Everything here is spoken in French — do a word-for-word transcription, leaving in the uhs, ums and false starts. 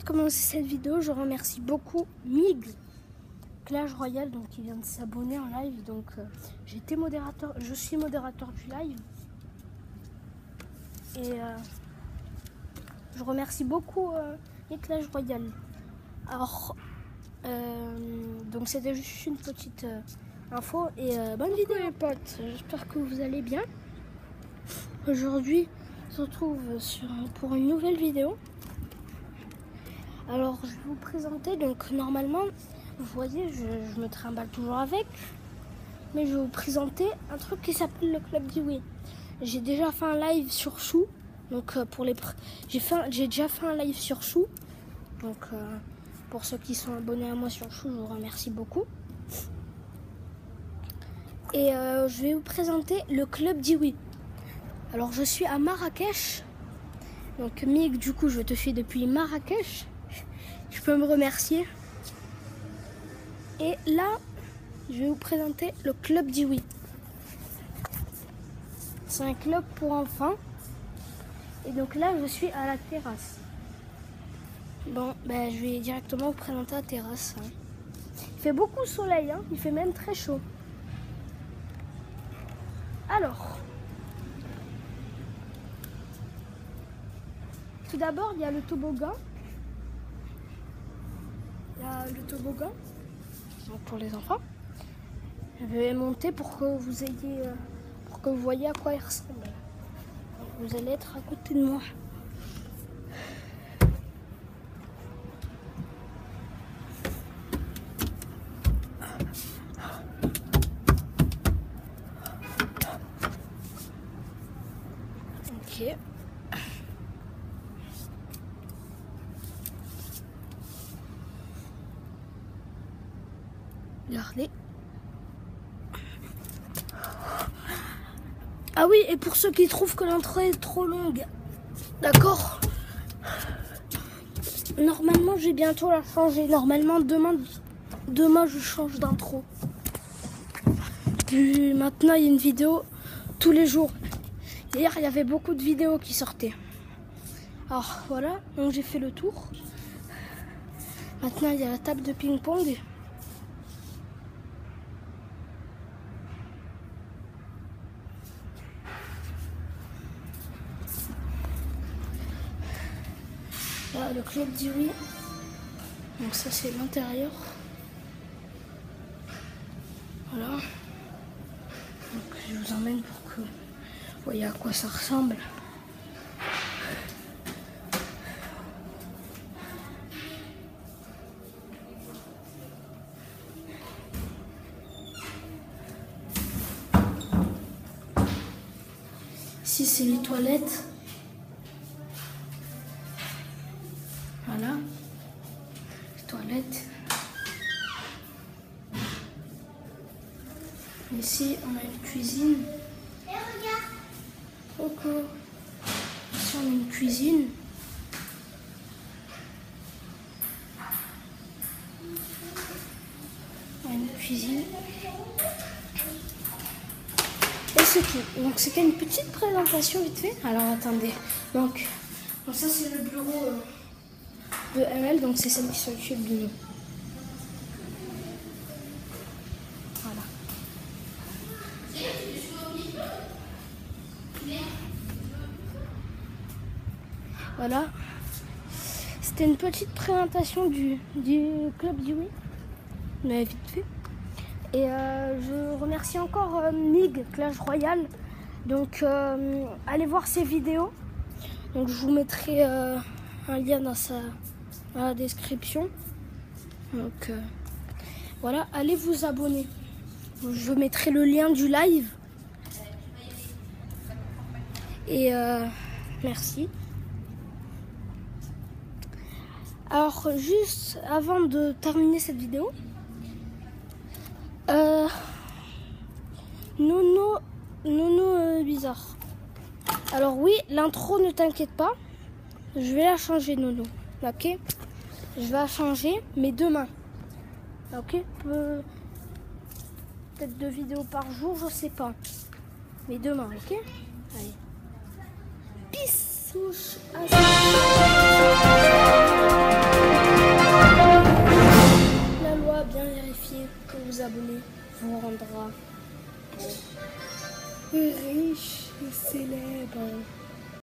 commencer cette vidéo, je remercie beaucoup Mig Clash Royale, donc qui vient de s'abonner en live. Donc euh, j'ai été modérateur, je suis modérateur du live. Et euh, je remercie beaucoup euh, Mig Clash Royale. Alors, euh, donc c'était juste une petite euh, info et euh, bonne vidéo les potes. J'espère que vous allez bien. Aujourd'hui, on se retrouve sur, pour une nouvelle vidéo. Alors, je vais vous présenter, donc normalement, vous voyez, je, je me trimballe toujours avec, mais je vais vous présenter un truc qui s'appelle le Club Dewey. J'ai déjà fait un live sur Chou, donc euh, pour les, j'ai fait, j'ai déjà fait un live sur Chou, donc euh, pour ceux qui sont abonnés à moi sur Chou, je vous remercie beaucoup. Et euh, je vais vous présenter le Club Dewey. Alors, je suis à Marrakech, donc Mig, du coup, je te suis depuis Marrakech. Tu peux me remercier. Et là, je vais vous présenter le Club Dewey. C'est un club pour enfants. Et donc là, je suis à la terrasse. Bon, ben, je vais directement vous présenter la terrasse. Hein. Il fait beaucoup de soleil, hein. Il fait même très chaud. Alors, tout d'abord, il y a le toboggan. Il y a le toboggan donc pour les enfants. Je vais monter pour que vous ayez, pour que vous voyez à quoi il ressemble. Donc vous allez être à côté de moi. Ok. Regardez. Ah oui, et pour ceux qui trouvent que l'entrée est trop longue, d'accord. Normalement, je vais bientôt la changer. Normalement, demain, demain je change d'intro. Puis maintenant, il y a une vidéo tous les jours. Hier, il y avait beaucoup de vidéos qui sortaient. Alors voilà, donc j'ai fait le tour. Maintenant, il y a la table de ping-pong. Là, le Club Dewey. Donc ça, c'est l'intérieur. Voilà. Donc je vous emmène pour que vous voyez à quoi ça ressemble. Ici, c'est les toilettes. Voilà. Les toilettes. Ici, on a une cuisine. Et regarde. Ok. Ici, on a une cuisine. On a une cuisine. Et c'est tout. Donc, c'était une petite présentation vite fait. Alors, attendez. Donc, donc ça, c'est le bureau euh, de M L. Donc, c'est celle qui s'occupe de nous. Voilà. Voilà. C'était une petite présentation du, du Club Dewey. Mais vite fait. Et euh, je remercie encore euh, Mig Clash Royale. Donc euh, allez voir ses vidéos. Donc je vous mettrai euh, un lien dans, sa, dans la description. Donc euh, voilà, allez vous abonner. Je mettrai le lien du live. Et euh, merci. Alors juste avant de terminer cette vidéo, euh, Nono, Nono euh, bizarre. Alors oui, l'intro, ne t'inquiète pas, je vais la changer, Nono. Ok, je vais la changer, mais demain. Ok, Peu... peut-être deux vidéos par jour, je sais pas, mais demain. Ok, allez. Peace. vous rendra beau, riche et célèbre.